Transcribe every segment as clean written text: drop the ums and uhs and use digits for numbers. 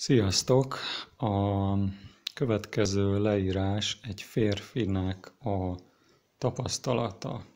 Sziasztok! A következő leírás egy férfinek a tapasztalata.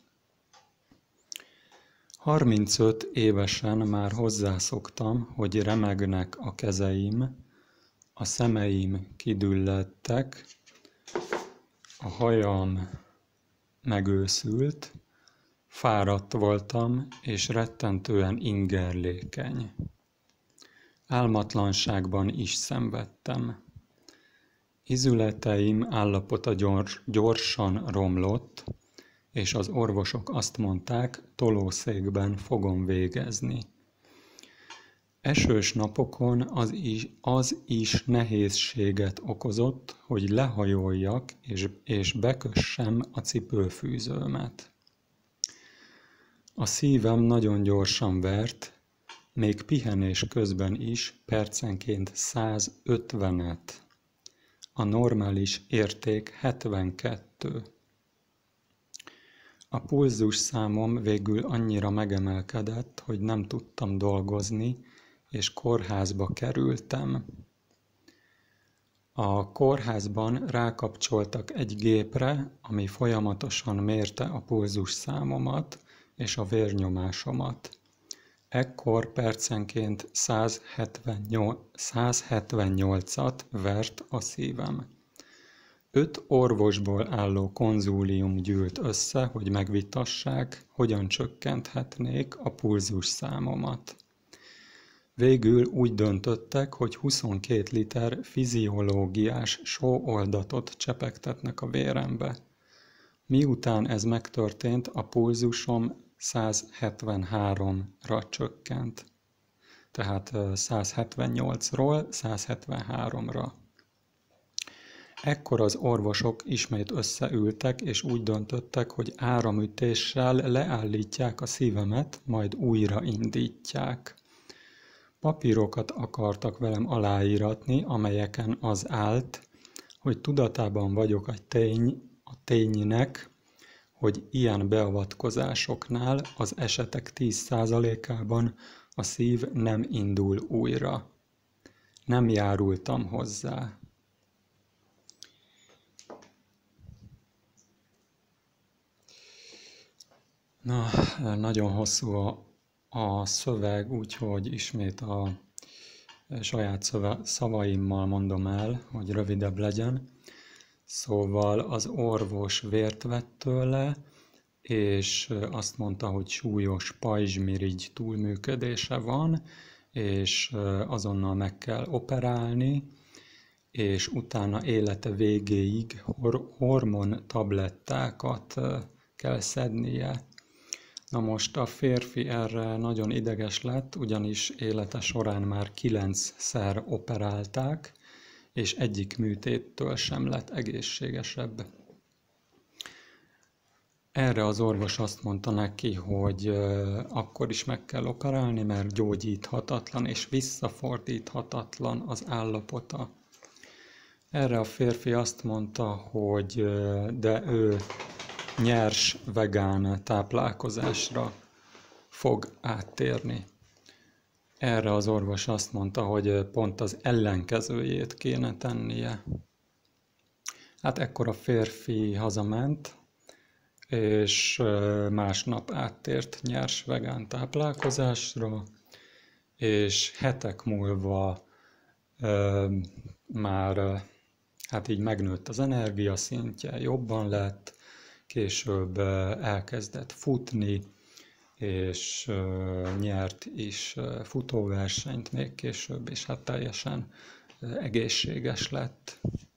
35 évesen már hozzászoktam, hogy remegnek a kezeim, a szemeim kidülledtek, a hajam megőszült, fáradt voltam és rettentően ingerlékeny. Álmatlanságban is szenvedtem. Izületeim állapota gyorsan romlott, és az orvosok azt mondták, tolószékben fogom végezni. Esős napokon az is nehézséget okozott, hogy lehajoljak és bekössem a cipőfűzőmet. A szívem nagyon gyorsan vert, még pihenés közben is percenként 150-et. A normális érték 72. A pulzusszámom végül annyira megemelkedett, hogy nem tudtam dolgozni, és kórházba kerültem. A kórházban rákapcsoltak egy gépre, ami folyamatosan mérte a pulzusszámomat és a vérnyomásomat. Ekkor percenként 178-at vert a szívem. 5 orvosból álló konzúlium gyűlt össze, hogy megvitassák, hogyan csökkenthetnék a pulzusszámomat. Végül úgy döntöttek, hogy 22 liter fiziológiás sóoldatot csepegtetnek a vérembe. Miután ez megtörtént, a pulzusom 173-ra csökkent, tehát 178-ról 173-ra. Ekkor az orvosok ismét összeültek, és úgy döntöttek, hogy áramütéssel leállítják a szívemet, majd újraindítják. Papírokat akartak velem aláíratni, amelyeken az állt, hogy tudatában vagyok a ténynek, hogy ilyen beavatkozásoknál az esetek 10%-ában a szív nem indul újra. Nem járultam hozzá. Na, nagyon hosszú a szöveg, úgyhogy ismét a saját szavaimmal mondom el, hogy rövidebb legyen. Szóval az orvos vért vett tőle, és azt mondta, hogy súlyos pajzsmirigy túlműködése van, és azonnal meg kell operálni, és utána élete végéig hormontablettákat kell szednie. Na most a férfi erre nagyon ideges lett, ugyanis élete során már 9-szer operálták, és egyik műtéttől sem lett egészségesebb. Erre az orvos azt mondta neki, hogy akkor is meg kell operálni, mert gyógyíthatatlan és visszafordíthatatlan az állapota. Erre a férfi azt mondta, hogy de ő nyers vegán táplálkozásra fog áttérni. Erre az orvos azt mondta, hogy pont az ellenkezőjét kéne tennie. Hát ekkor a férfi hazament, és másnap áttért nyers vegán táplálkozásra, és hetek múlva már hát így megnőtt az energiaszintje, jobban lett, később elkezdett futni, és nyert is futóversenyt még később, és hát teljesen egészséges lett.